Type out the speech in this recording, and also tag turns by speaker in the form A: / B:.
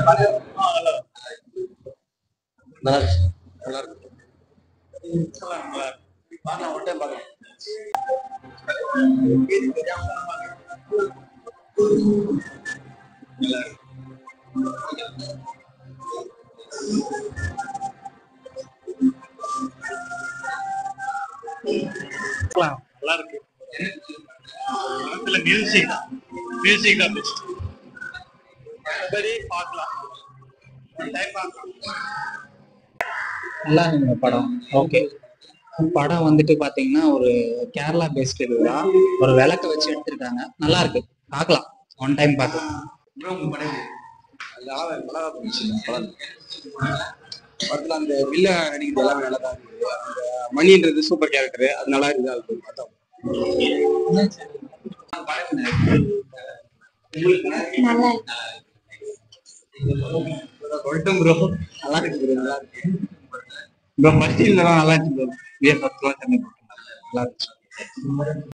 A: நல்லா இருக்கு. நல்லா இருக்கு. பார்க்கலாம், ஒரு டைம் பார்க்கலாம்.
B: நல்லா இருக்கு. மியூசிக் மியூசிக் தான் பெஸ்ட். பார்க்கலாம்,
C: நல்லா இருக்குங்க படம். ஓகே, படம் வந்துட்டு பாத்தீங்கன்னா ஒரு கேரளா பேஸ்ட் இதுதான். ஒரு விளக்க வச்சு எடுத்திருக்காங்க. நல்லா இருக்கு, பார்க்கலாம், ஒன் டைம் பார்க்கலாம்.
A: படத்துல அந்த வில்ல நடிக்கிறது எல்லாமே நல்லா தான் இருக்குது. அந்த மணின்றது சூப்பர் கேரக்டர், அது நல்லா இருக்குது. அது பார்த்தோம். சொல்லிட்டோம் ப்ரோ, நல்லா இருக்கு ப்ரோ, நல்லா இருக்கு ப்ரோ. ஃபர்ஸ்ட் நல்லா இருந்துச்சு ப்ரோ. நல்லா இருந்துச்சு.